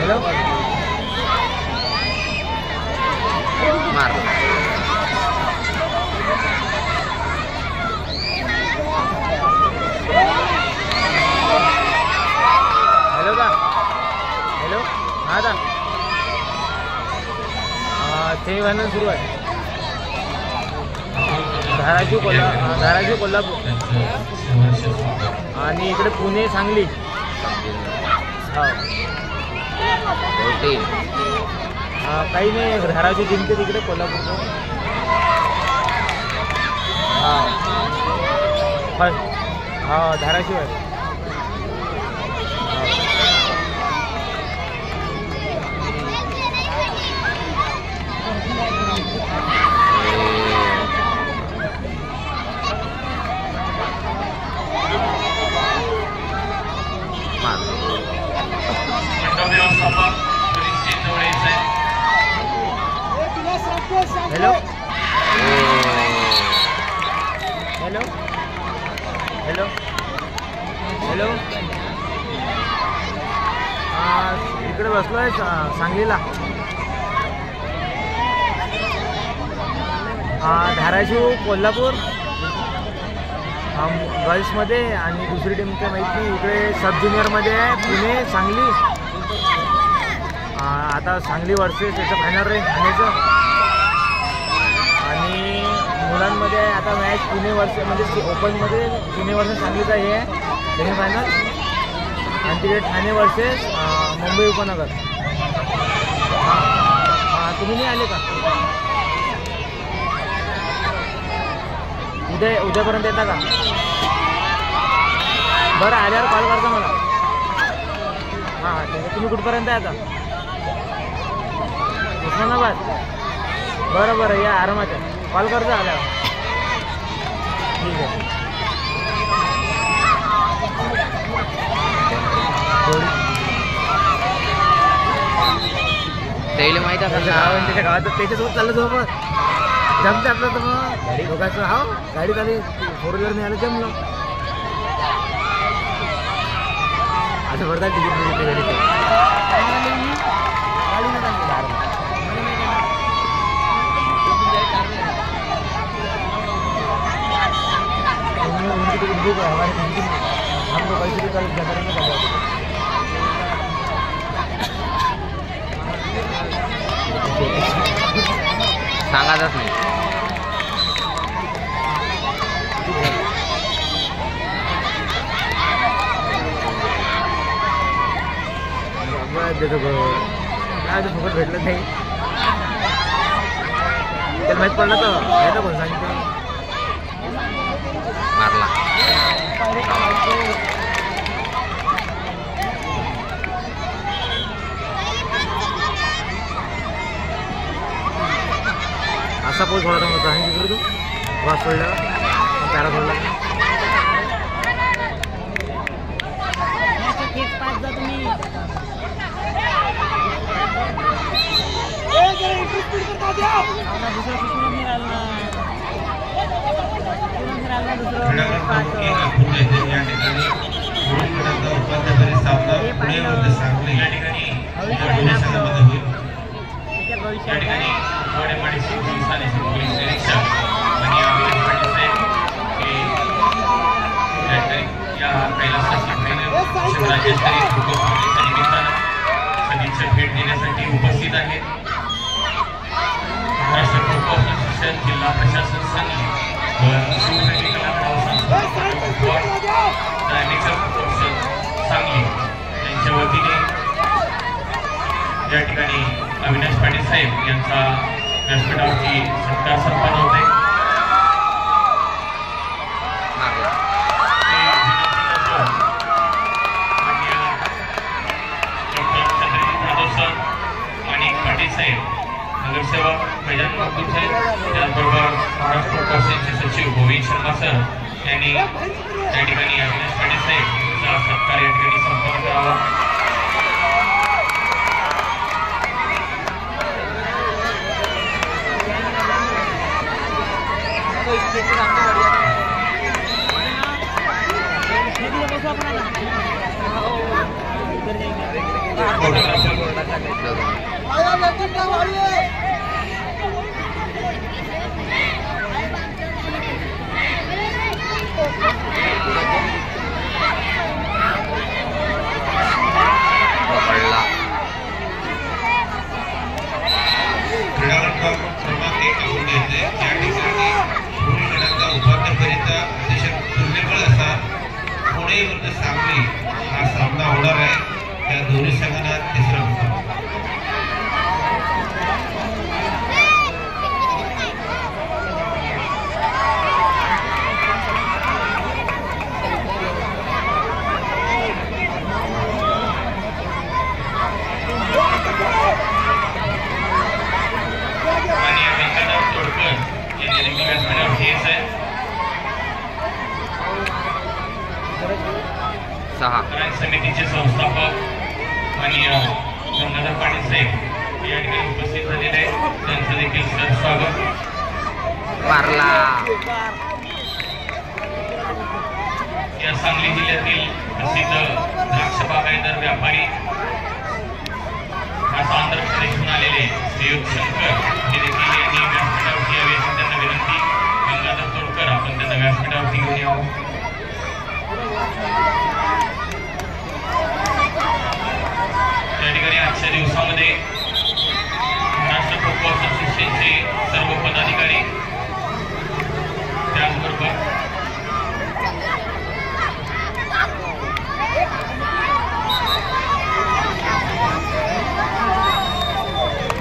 Hello मार hello का hello हा दा सेमीफायनल सुरू आहे धाराशिव कोल्हापूर आणि इकडे पुणे सांगली हो काही नाही धाराशिव जिंकते तिकडे कोल्हापूर हा धाराशिव आहे हॅलो हॅलो हॅलो हॅलो इकडे बसलो आहे सांगलीला धाराशिव कोल्हापूर गर्ल्समध्ये आणि दुसरी टीमच्या माहिती इकडे सब ज्युनियरमध्ये आहे पुणे सांगली आता सांगली वर्सेस त्याचं फायनल रेंज ठाण्याचं आणि मुलांमध्ये आता मॅच पुणे वर्सेस म्हणजे ओपनमध्ये पुणे वर्सेस सांगलीचा हे आहे सेमीफायनल आणि तिकडे ठाणे वर्सेस मुंबई उपनगर तुम्ही नाही आले का उद्यापर्यंत येता का बरं आल्यावर कॉल करता मला हां ठीक आहे तुम्ही कुठपर्यंत आहे आता उस्मानाबाद बरं या आरामात कॉल करता आल्यावर ठीक आहे त्याला माहीत आहे त्याच्या गावात त्याच्यासोबत चाललं सोबत जमते आपलं तर मग गाडी दोघांचं हा गाडी चालली 4 व्हीलर मिळालं जमलं असं भरतात तिकीट मिळते गाडी तिकीट बुक है हमारे हम लोग कैसे भी कल करेंगे सांगायचंच नाही काय फुकट भेटलं नाही त्याला माहीत पडलं तर नाही कोण सांगितलं मारला असा पोच थोडा होता आहे तिकडे तू वास सोडला पॅरा सोडला भेट देण्यासाठी उपस्थित आहेत महाराष्ट्र खो-खो असोसिएशन जिल्हा प्रशासन सांगली सांगली यांच्या वतीने या ठिकाणी अविनाश पाटील साहेब यांचा व्यासपीठावरती सत्कार संपन्न होत आहे नगरसेवक मैदान महबूब साहेब त्याचबरोबर महाराष्ट्र कौन्सिलचे सचिव गोविंद शर्मा सर यांनी त्या ठिकाणी अविनाश पाटील साहेब यांचा सत्कार या ठिकाणी संपन्न करावा अपना पकडला क्रीडांगण क्रमांक 1 आवून घेतले. या ठिकाणी पुणे गटाचा उपांत्य फेरीचा अतिशय तुल्यबळ असा पुणे विरुद्ध सांगली हा सामना होणार आहे. त्या दोन्ही संघांना तिसरा मुकाम. समितीचे संस्थापक माननीय गंगाधर पाटील साहेब या ठिकाणी उपस्थित झालेले आहेत. त्यांचं देखील सर स्वागत. मारला. या सांगली जिल्ह्यातील प्रसिद्ध द्राक्ष बागायतदार व्यापारी आंध्र प्रदेशहून आलेले श्रीयुत शंकर हे देखील यांनी व्यासपीठावरती यावे अशी त्यांना विनंती. गंगाधर तोडकर आपण त्यांना व्यासपीठावरती घेऊन यावं. त्या ठिकाणी आजच्या दिवसामध्ये महाराष्ट्र खो खो असोसिएशनचे सर्व पदाधिकारी त्याचबरोबर